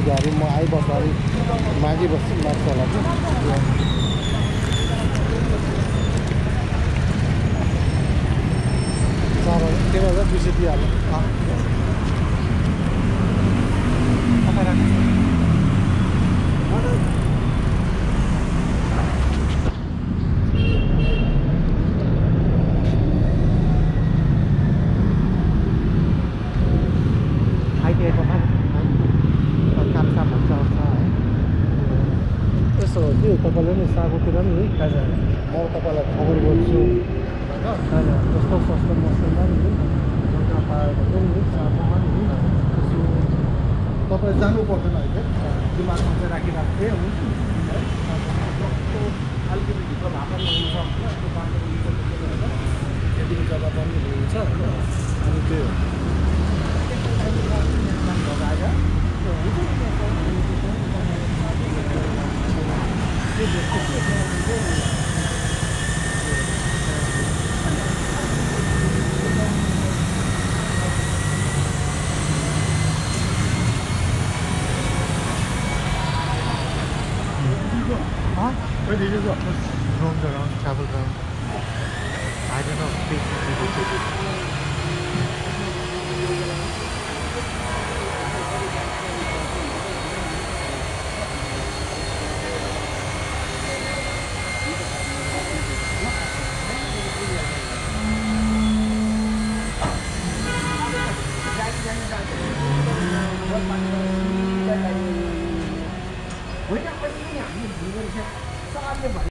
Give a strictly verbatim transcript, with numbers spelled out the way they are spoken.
गाडी म आइबस्छु अलिक मागिबस्छु लाग्छ होला कि चार हजार तिन हजार दुई सय दिइहाल्नु यसो के तपाईँले नि सागोतिर नि हजुर म तपाईँलाई खबर गर्छु होइन यस्तो सस्तो मसलमा नि जग्गा पायो भने नि सागोमा नि यसो तपाईँ जानु पर्दैन अहिले दिमागमा चाहिँ राखिरहेको थिएँ हुन्छ अलिकति भित्र भए पनि हुनसक्छ त्यो बाटो यदि जग्गा पनि हुन्छ होइन अनि त्यो Huh? Where did you go? Just roamed around, traveled around. I don't know. Please.